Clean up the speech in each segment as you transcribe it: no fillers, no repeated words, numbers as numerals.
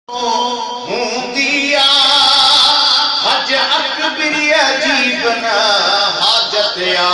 हूंदिया हज अकबरी अजीब न हाजतिया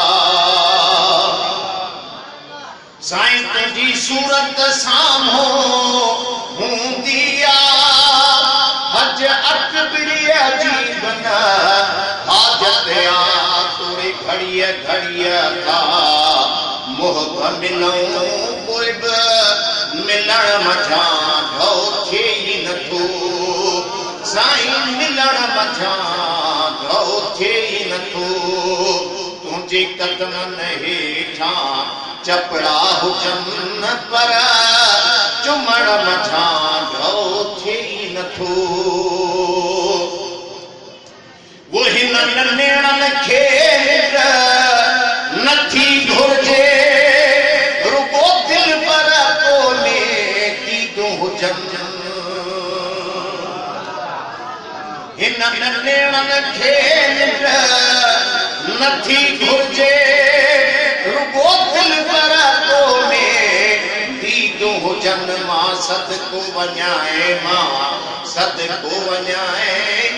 साईं तुझी सूरत साम्हूं हूंदिया हज अकबरी अजीब न हाजतिया तोरे घड़िया घड़िया का मुह मिलूं कोई मिलण मझा ढो थे न थो साईं मिलण मझा ढो थे न थो तुझे कदमन हेठा चपड़ा हुजन पर चुमण मझा ढो थे न थो वो हिन नेणन खे नथी घुर्जे रुगो दिल पर कोने कीदो हुजन हिन नेणन खे नथी घुर्जे रुगो दिल पर कोने कीदो हुजन मां सदको वञाए मां सदको वञाए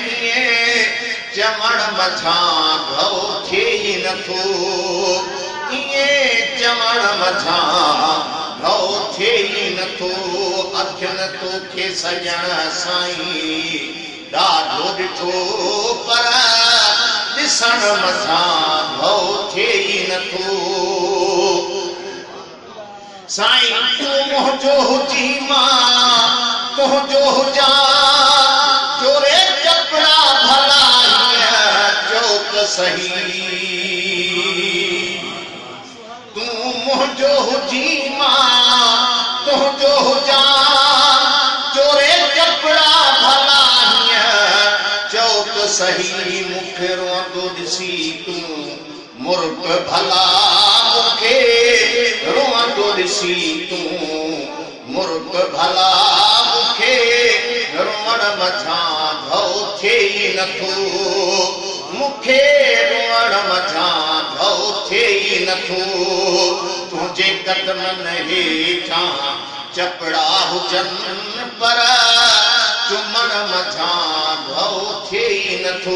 चमण मझा घो थे न थो चमण मझा घो थे न थो अखियुनि तोखे सजण साईं ॾाढो ॾिठो पर ॾिसण मझा घो थे न थो साईं तूं मुंहिंजो हुजी मां तुंहिंजो हुजां चोरे चपड़ा भला सही तू मुंहिंजो हुजी मां तुंहिंजो हुजां चोरे चपड़ा भला चौक सही मूंखे रोंदो ॾिसी तूं मुर्ग भला मूंखे रोंदो ॾिसी तूं मुर्ग भला मूंखे रोअण मझा घो थे नथो मूंखे रोअण मझा घो थे नथो तुंहिंजे कदमनि हेठा चपड़ा हुजन पर चुमण मझा घो थे नथो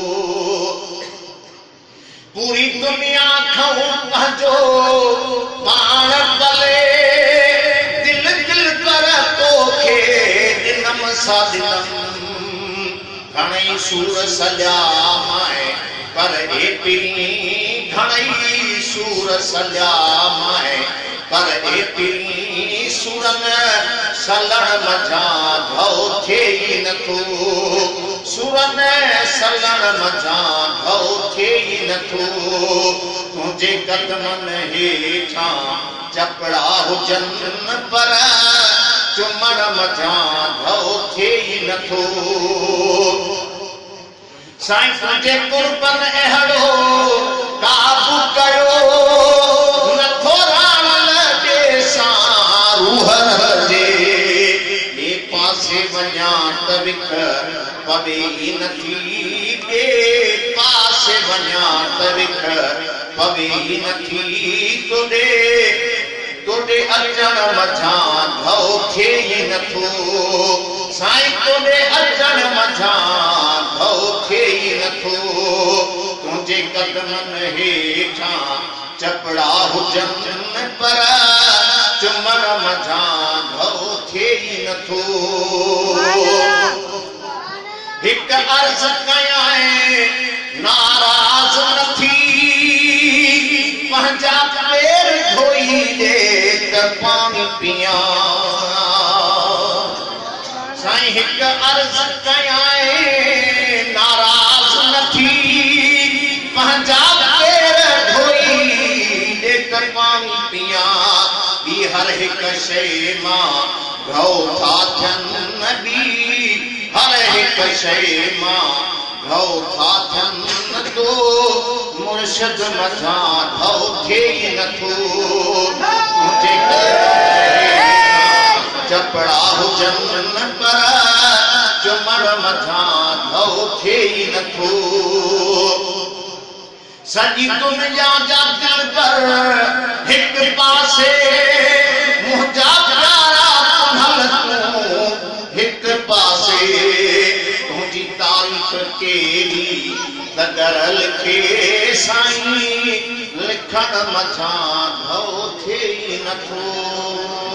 पूरी दुनिया खां पंहिंजो पाण भले दिल दिल पर तोखे ॾिनमि सा ॾिनमि घणई सूर सॼा माए पर एतिरी घणई सूर सॼा माए पर एतिरी सूरन सलण मझा घो थे नथो सूरन सलण मझा घो थे नथो तुंहिंजे कदमनि हेठा चपड़ा हुजन पर चुमण मझा घो थे नथो साईं तुंहिंजे कुर्बन अहिड़ो काबू कयो नथो राण ॾे सां रूह जे ॿिए पासे वञा त विख पवे ई नथी ॿिए पासे वञा त विख पवे ई नथी तोॾे अचण मझा घो थे नथो साईं तोॾे अचण मझा घो थे नथो तुंहिंजे कदमनि हेठा चपड़ा हुजन पर चुमण मझा घो थे नथो हिकु अर्ज़ कयां नाराज़ न थी पंहिंजा पेर धोई ॾे त पाणी पियां साईं हिकु अर्ज़ कयां नाराज़ न थी पंहिंजा पेर धोई ॾे त पाणी पियां ॿी हर हिकु शइ मां घो था थियनि ॿी हर हिकु शइ मां घो था थियनि तो मुर्शिद मझा घो थे नथो तुंहिंजे चपड़ा हुजन पर चुमण मझा घो थे नथो सॼी दुनिया जा दिल पर हिकु पासे मुंहिंजा प्यारा हल तूं हिकु तारीफ़ केरी तगर लिखे साईं लिखण मथां भउ थे नथो